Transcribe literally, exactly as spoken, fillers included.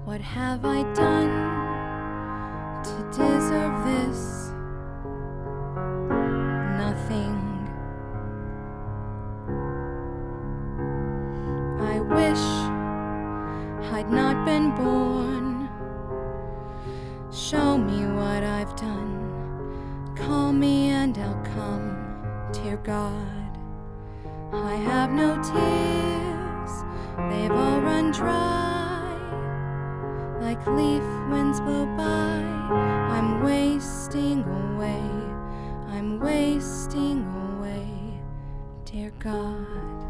What have I done to deserve this? Nothing. I wish I'd not been born. Show me what I've done. Call me and I'll come, dear God. I have no tears, they've all run dry. Like leaf winds blow by, I'm wasting away, I'm wasting away, dear God.